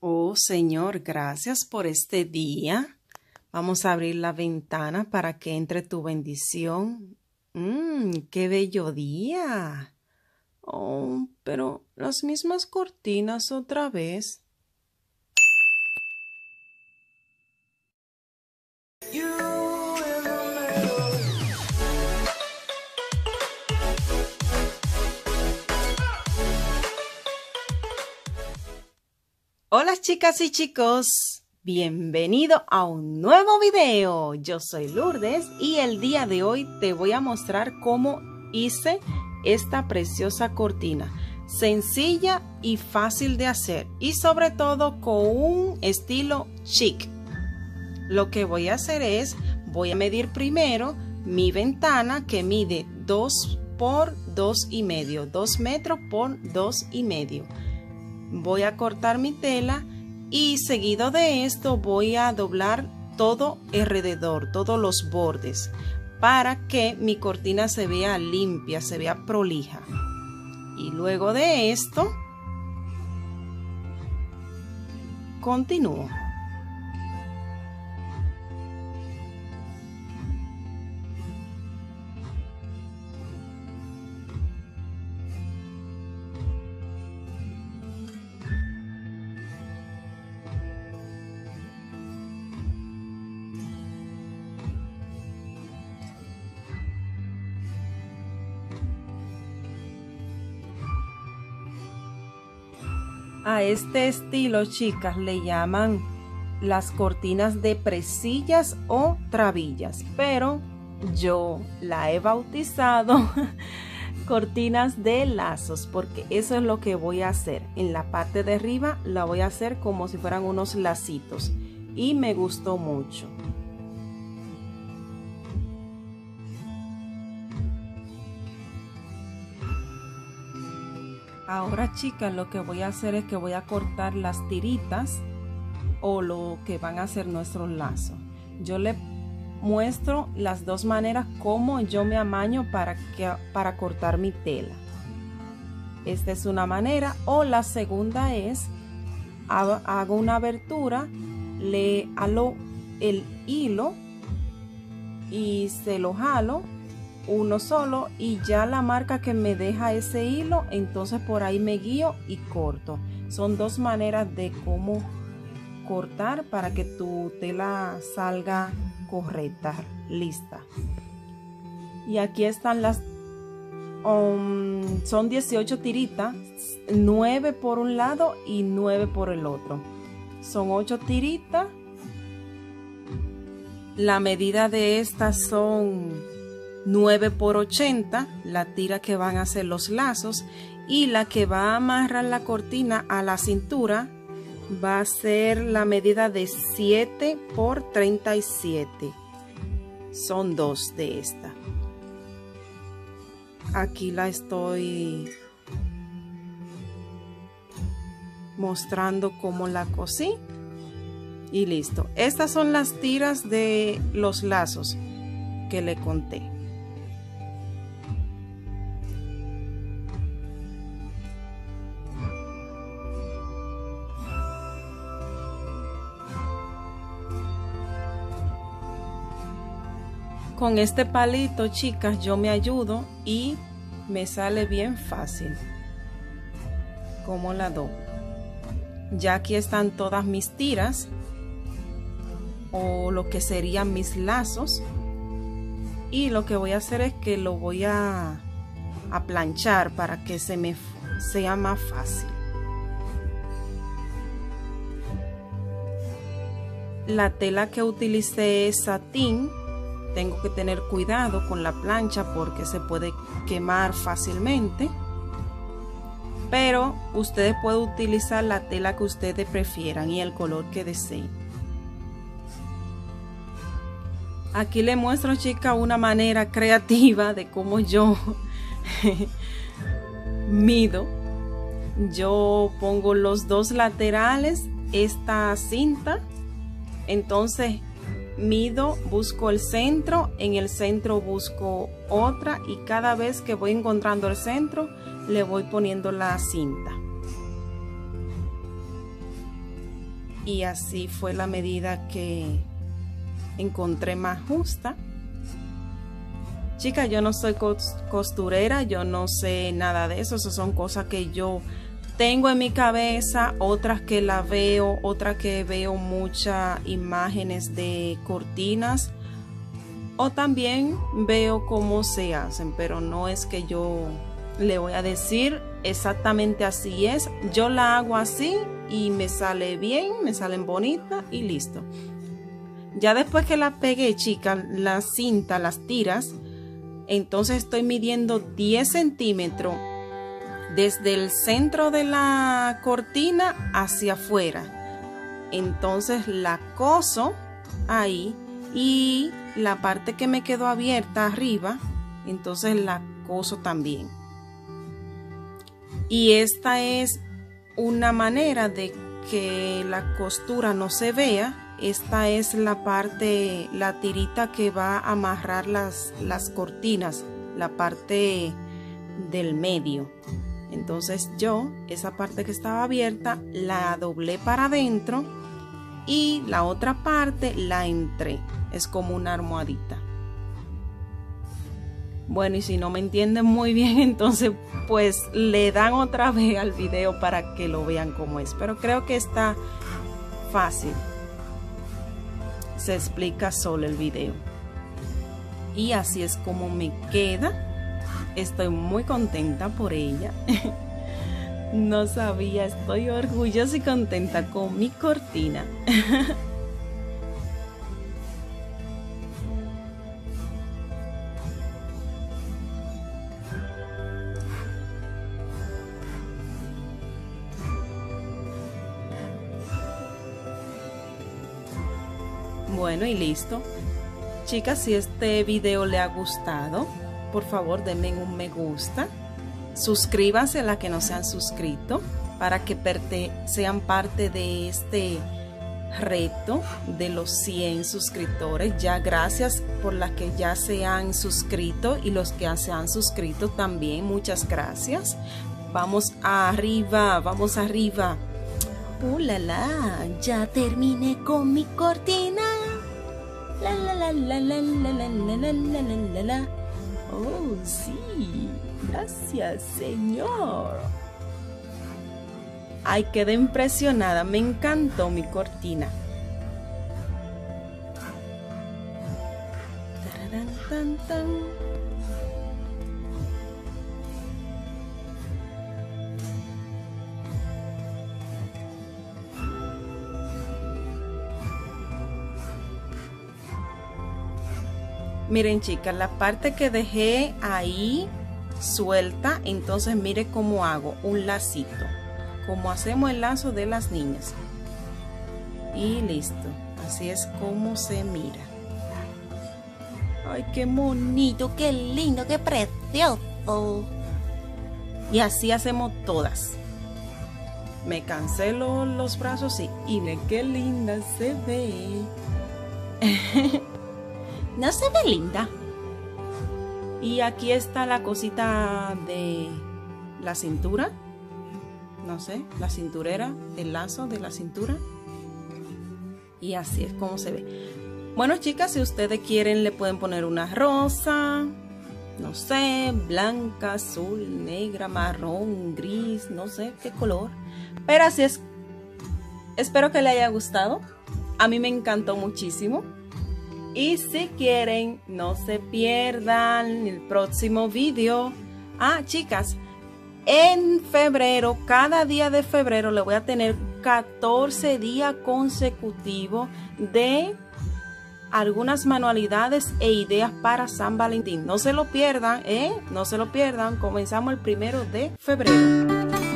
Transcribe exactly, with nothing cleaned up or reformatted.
Oh Señor, gracias por este día. Vamos a abrir la ventana para que entre tu bendición. Mmm, qué bello día. Oh, pero las mismas cortinas otra vez. Hola chicas y chicos, bienvenido a un nuevo video. Yo soy Lourdes y el día de hoy te voy a mostrar cómo hice esta preciosa cortina. Sencilla y fácil de hacer y sobre todo con un estilo chic. Lo que voy a hacer es, voy a medir primero mi ventana que mide dos por dos y medio, dos metros por dos y medio. Voy a cortar mi tela y seguido de esto voy a doblar todo alrededor, todos los bordes, para que mi cortina se vea limpia, se vea prolija. Y luego de esto, continúo. A este estilo, chicas, le llaman las cortinas de presillas o trabillas, pero yo la he bautizado cortinas de lazos, porque eso es lo que voy a hacer. En la parte de arriba la voy a hacer como si fueran unos lacitos y me gustó mucho. Ahora, chicas, lo que voy a hacer es que voy a cortar las tiritas o lo que van a ser nuestros lazos. Yo le muestro las dos maneras como yo me amaño para, que, para cortar mi tela. Esta es una manera, o la segunda es, hago una abertura, le halo el hilo y se lo jalo uno solo y ya la marca que me deja ese hilo, entonces por ahí me guío y corto. Son dos maneras de cómo cortar para que tu tela salga correcta, lista. Y aquí están las um, son dieciocho tiritas, nueve por un lado y nueve por el otro. Son ocho tiritas. La medida de estas son nueve por ochenta, la tira que van a hacer los lazos, y la que va a amarrar la cortina a la cintura va a ser la medida de siete por treinta y siete. Son dos de esta. Aquí la estoy mostrando cómo la cosí y listo. Estas son las tiras de los lazos que le conté. Con este palito, chicas, yo me ayudo y me sale bien fácil como la doblo. Ya aquí están todas mis tiras o lo que serían mis lazos, y lo que voy a hacer es que lo voy a, a planchar para que se me sea más fácil. La tela que utilicé es satín. Tengo que tener cuidado con la plancha porque se puede quemar fácilmente, pero ustedes pueden utilizar la tela que ustedes prefieran y el color que deseen. Aquí les muestro, chicas, una manera creativa de cómo yo mido. Yo pongo los dos laterales esta cinta, entonces mido, busco el centro, en el centro busco otra y cada vez que voy encontrando el centro le voy poniendo la cinta. y así fue la medida que encontré más justa. Chicas, yo no soy costurera, yo no sé nada de eso. Esas son cosas que yo tengo en mi cabeza, otras que la veo, otras que veo muchas imágenes de cortinas, o también veo cómo se hacen, pero no es que yo le voy a decir exactamente así es. Yo la hago así y me sale bien, me salen bonitas y listo. Ya después que la pegué, chicas, la cinta, las tiras, entonces estoy midiendo diez centímetros desde el centro de la cortina hacia afuera. Entonces la coso ahí y la parte que me quedó abierta arriba, entonces la coso también. Y esta es una manera de que la costura no se vea. Esta es la parte, la tirita que va a amarrar las, las cortinas, la parte del medio. Entonces yo, esa parte que estaba abierta, la doblé para adentro y la otra parte la entré. Es como una almohadita. Bueno, y si no me entienden muy bien, entonces pues le dan otra vez al video para que lo vean cómo es. Pero creo que está fácil. Se explica solo el video. Y así es como me queda. Estoy muy contenta por ella. No sabía, estoy orgullosa y contenta con mi cortina. Bueno, y listo. Chicas, si este video le ha gustado, por favor denme un me gusta. Suscríbanse a las que no se han suscrito para que sean parte de este reto de los cien suscriptores. Ya gracias por las que ya se han suscrito y los que se han suscrito también. Muchas gracias. Vamos arriba, vamos arriba. ¡Uh, la, la! Ya terminé con mi cortina. La, la, la, la, la, la, la, la, la, la, la, la. Oh, sí. Gracias, Señor. Ay, quedé impresionada. Me encantó mi cortina. Tararán, tan, tan. Miren, chicas, la parte que dejé ahí suelta, entonces mire cómo hago un lacito, como hacemos el lazo de las niñas. Y listo, así es como se mira. Ay, qué bonito, qué lindo, qué precioso. Y así hacemos todas. Me cancelo los brazos y, y miren qué linda se ve. ¿No se ve linda? Y aquí está la cosita de la cintura. No sé, la cinturera, el lazo de la cintura. Y así es como se ve. Bueno, chicas, si ustedes quieren le pueden poner una rosa, no sé, blanca, azul, negra, marrón, gris, no sé qué color. Pero así es. Espero que les haya gustado. A mí me encantó muchísimo. Y si quieren, no se pierdan el próximo video. Ah, chicas, en febrero, cada día de febrero, le voy a tener catorce días consecutivos de algunas manualidades e ideas para San Valentín. No se lo pierdan, ¿eh? No se lo pierdan. Comenzamos el primero de febrero.